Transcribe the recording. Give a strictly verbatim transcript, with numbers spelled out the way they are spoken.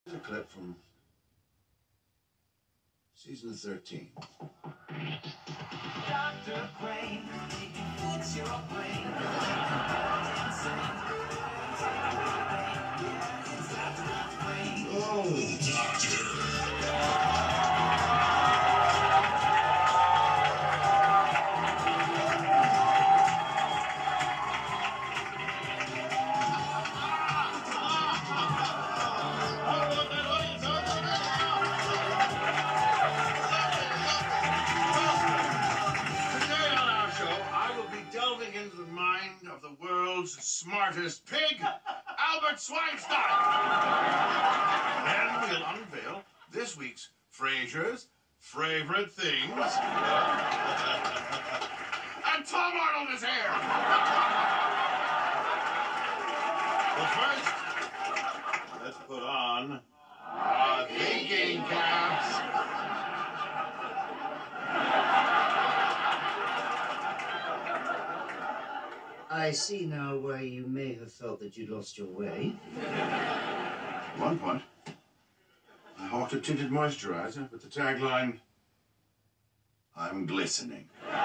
Here's a clip from season thirteen. Doctor Crane, he can fix your brain. Oh, Doctor. Into the mind of the world's smartest pig, Albert Schweitzer. Then we'll unveil this week's Frasier's favorite things. And Tom Arnold is here. But first, let's put on our thinking caps. I see now why you may have felt that you'd lost your way. At one point, I hawked a tinted moisturizer with the tagline, "I'm glistening."